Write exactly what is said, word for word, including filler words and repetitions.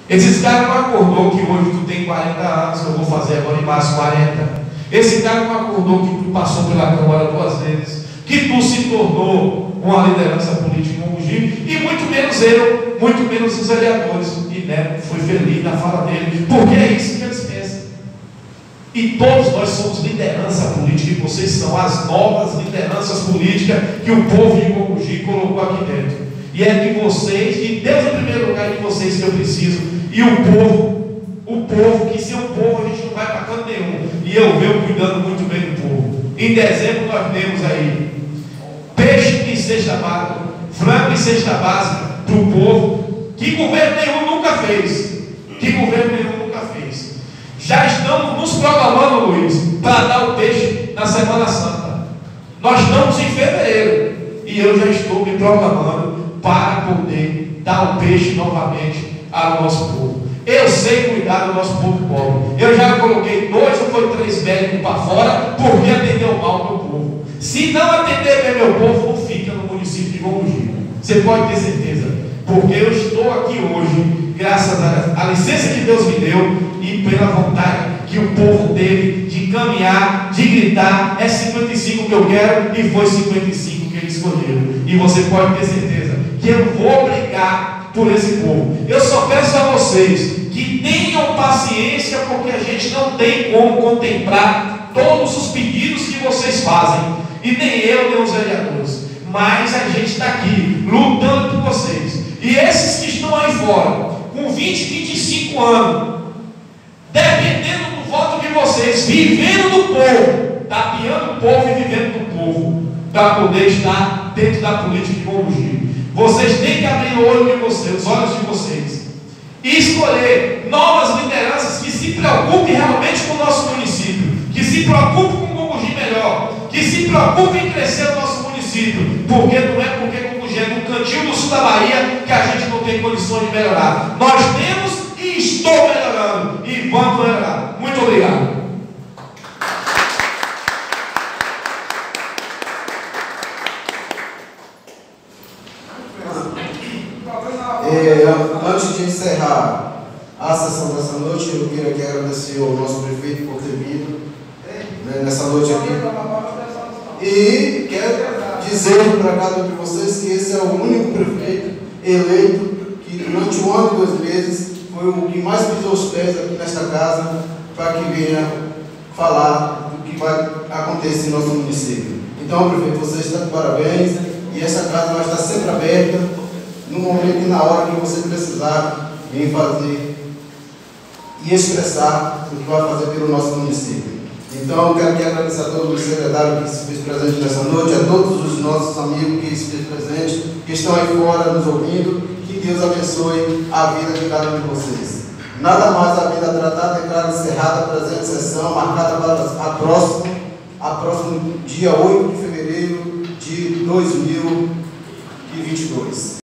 Esses caras não acordou que hoje tu tem quarenta anos, que eu vou fazer agora em março quarenta. Esse cara não acordou que tu passou pela Câmara duas vezes, que tu se tornou uma liderança política em Mogi, e muito menos eu, muito menos os vereadores. E Neto foi feliz na fala dele, porque é isso que eles pensam. E todos nós somos liderança política, e vocês são as novas lideranças políticas que o povo de Mogi colocou aqui dentro. E é de vocês, de Deus em primeiro lugar, é de vocês que eu preciso. E o povo, o povo, que sem o povo a gente não vai para canto nenhum. E eu venho cuidando muito bem do povo. Em dezembro nós temos aí peixe em cesta básica, frango em cesta básica para o povo, que governo nenhum nunca fez. Que governo nenhum nunca fez. Já estamos nos programando, Luiz, para dar o peixe na Semana Santa. Nós estamos em fevereiro e eu já estou me programando para poder dar o peixe novamente ao nosso povo. Eu sei cuidar do nosso povo pobre. Eu já coloquei dois ou foi três médicos para fora porque atendeu mal o meu povo. Se não atender bem meu povo, não fica no município de Mogi. Você pode ter certeza. Porque eu estou aqui hoje, graças à licença que Deus me deu e pela vontade que o povo teve de caminhar, de gritar. É cinquenta e cinco que eu quero e foi cinquenta e cinco que eles escolheram. E você pode ter certeza que eu vou brigar por esse povo. Eu só peço a vocês que tenham paciência, porque a gente não tem como contemplar todos os pedidos que vocês fazem, e nem eu, nem os vereadores, mas a gente está aqui lutando por vocês. E esses que estão aí fora, com vinte, vinte e cinco anos, dependendo do voto de vocês, vivendo do povo, tapeando o povo e vivendo do povo, para poder estar dentro da política de Mogi. Vocês têm que abrir o olho de vocês, os olhos de vocês, e escolher novas lideranças que se preocupem realmente com o nosso município, que se preocupem com o Mogi melhor, que se preocupem em crescer o nosso município, porque não é porque o Mogi é no cantinho do sul da Bahia que a gente não tem condições de melhorar. Nós temos e estou melhorando, e vamos melhorar. Muito obrigado. É, antes de encerrar a sessão dessa noite, eu quero aqui agradecer ao nosso prefeito por ter vindo, né, nessa noite aqui. E quero dizer para cada um de vocês que esse é o único prefeito eleito que durante um ano e dois meses foi o que mais pisou os pés aqui nesta casa para que venha falar do que vai acontecer em nosso município. Então, prefeito, você está de parabéns e essa casa vai estar sempre aberta no momento e na hora que você precisar vir fazer e expressar o que vai fazer pelo nosso município. Então, eu quero aqui agradecer a todos os secretários que se fez presente nessa noite, a todos os nossos amigos que se fez presente, que estão aí fora nos ouvindo. Que Deus abençoe a vida de cada um de vocês. Nada mais a vida tratada, declaro encerrada a presente sessão, marcada para a próxima, a próximo dia oito de fevereiro de dois mil e vinte e dois.